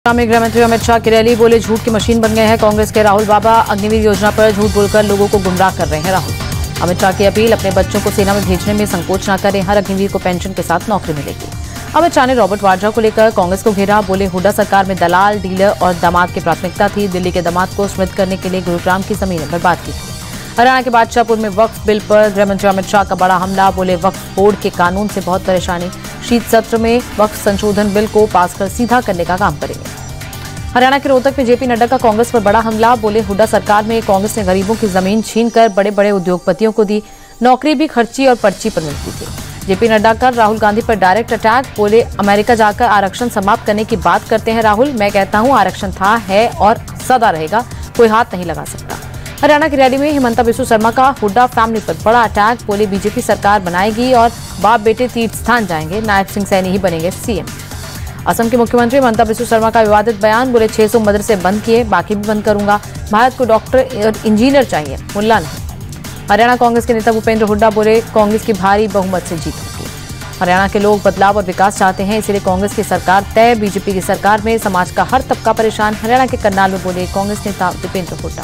में गृह मंत्री अमित शाह की रैली, बोले झूठ की मशीन बन गए हैं कांग्रेस के राहुल बाबा। अग्निवीर योजना पर झूठ बोलकर लोगों को गुमराह कर रहे हैं राहुल। अमित शाह की अपील, अपने बच्चों को सेना में भेजने में संकोच न करें, हर अग्निवीर को पेंशन के साथ नौकरी मिलेगी। अमित शाह ने रॉबर्ट वाड्रा को लेकर कांग्रेस को घेरा, बोले हुड्डा सरकार में दलाल, डीलर और दामाद की प्राथमिकता थी। दिल्ली के दामाद को स्मृत करने के लिए गुरुग्राम की जमीनें बर्बाद की थी। हरियाणा के बादशाहपुर में वक्फ बिल पर गृह मंत्री अमित शाह का बड़ा हमला, बोले वक्फ बोर्ड के कानून से बहुत परेशानी, शीत सत्र में वक्फ संशोधन बिल को पास कर सीधा करने का काम करेंगे। हरियाणा के रोहतक में जेपी नड्डा का कांग्रेस पर बड़ा हमला, बोले हुड्डा सरकार में कांग्रेस ने गरीबों की जमीन छीनकर बड़े बड़े उद्योगपतियों को दी, नौकरी भी खर्ची और पर्ची पर मिलती थी। जेपी नड्डा का राहुल गांधी पर डायरेक्ट अटैक, बोले अमेरिका जाकर आरक्षण समाप्त करने की बात करते हैं राहुल। मैं कहता हूं आरक्षण था, है और सदा रहेगा, कोई हाथ नहीं लगा सकता। हरियाणा की रैली में हिमंता बिस्वा शर्मा का हुड्डा फैमिली पर बड़ा अटैक, बोले बीजेपी सरकार बनाएगी और बाप बेटे तीर्थ स्थान जाएंगे, नायब सिंह सैनी ही बनेंगे सीएम। असम के मुख्यमंत्री हिमंता बिस्वा शर्मा का विवादित बयान, बोले 600 मदरसे बंद किए, बाकी भी बंद करूंगा। भारत को डॉक्टर और इंजीनियर चाहिए, मुल्ला नहीं। हरियाणा कांग्रेस के नेता भूपेंद्र हुड्डा बोले कांग्रेस की भारी बहुमत से जीत होगी। हरियाणा के लोग बदलाव और विकास चाहते हैं, इसलिए कांग्रेस की सरकार तय। बीजेपी की सरकार में समाज का हर तबका परेशान। हरियाणा के करनाल में बोले कांग्रेस नेता भूपेंद्र हुड्डा।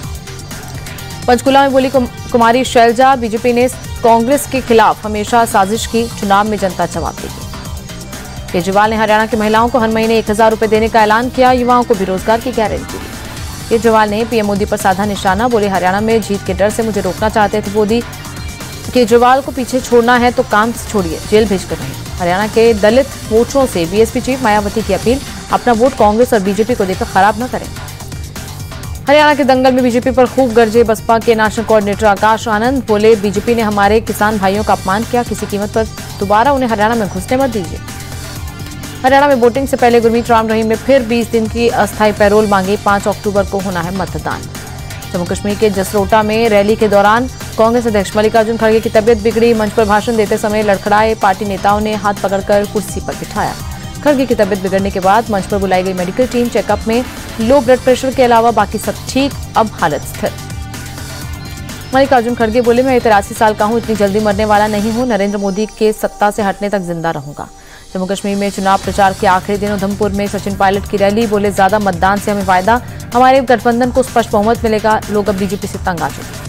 पंचकुला में बोली कुमारी शैलजा, बीजेपी ने कांग्रेस के खिलाफ हमेशा साजिश की, चुनाव में जनता जवाब देगी। केजरीवाल ने हरियाणा की महिलाओं को हर महीने 1000 रुपए देने का ऐलान किया, युवाओं को भी रोजगार की गारंटी दी। केजरीवाल ने पीएम मोदी पर साधा निशाना, बोले हरियाणा में जीत के डर से मुझे रोकना चाहते थे मोदी। केजरीवाल को पीछे छोड़ना है तो काम से छोड़िए, जेल भेजकर नहीं। हरियाणा के दलित वोटरों से बीएसपी चीफ मायावती की अपील, अपना वोट कांग्रेस और बीजेपी को देकर खराब न करें। हरियाणा के दंगल में बीजेपी पर खूब गरजे बसपा के नेशनल कोऑर्डिनेटर आकाश आनंद, बोले बीजेपी ने हमारे किसान भाइयों का अपमान किया, किसी कीमत पर दोबारा उन्हें हरियाणा में घुसने मत दीजिए। हरियाणा में वोटिंग से पहले गुरमीत राम रहीम ने फिर 20 दिन की अस्थायी पैरोल मांगी, 5 अक्टूबर को होना है मतदान। जम्मू कश्मीर के जसरोटा में रैली के दौरान कांग्रेस अध्यक्ष मल्लिकार्जुन खड़गे की तबियत बिगड़ी, मंच पर भाषण देते समय लड़खड़ाए, पार्टी नेताओं ने हाथ पकड़कर कुर्सी पर बिठाया। खड़गे की तबियत बिगड़ने के बाद मंच पर बुलाई गई मेडिकल टीम, चेकअप में लो ब्लड प्रेशर के अलावा बाकी सब ठीक, अब हालत स्थिर। मल्लिकार्जुन खड़गे बोले मैं 83 साल का हूं, इतनी जल्दी मरने वाला नहीं हूं, नरेंद्र मोदी के सत्ता से हटने तक जिंदा रहूंगा। जम्मू कश्मीर में चुनाव प्रचार के आखिरी दिन उधमपुर में सचिन पायलट की रैली, बोले ज्यादा मतदान से हमें फायदा, हमारे गठबंधन को स्पष्ट बहुमत मिलेगा, लोग अब बीजेपी से तंग आ चुके हैं।